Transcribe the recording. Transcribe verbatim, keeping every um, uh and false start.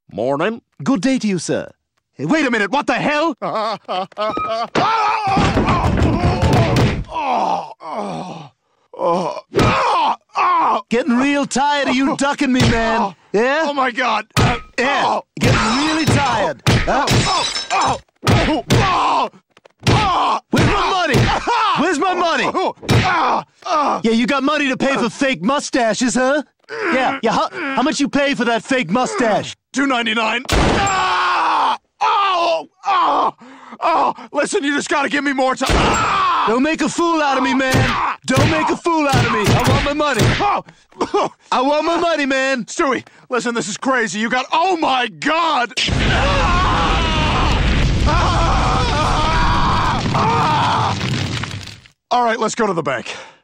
Morning. Good day to you, sir. Hey, wait a minute, what the hell? Getting real tired of you ducking me, man. Yeah? Oh, my God. Yeah, getting really tired. Huh? Where's my money? Where's my money? Yeah, you got money to pay for fake mustaches, huh? Yeah, yeah. How, how much you pay for that fake mustache? two ninety-nine. Ah! Oh! Oh! Oh! Listen, you just gotta give me more time. Ah! Don't make a fool out of me, man. Don't make a fool out of me. I want my money. I want my money, man. Stewie, listen, this is crazy. You got... Oh, my God! Ah! Ah! Ah! All right, let's go to the bank.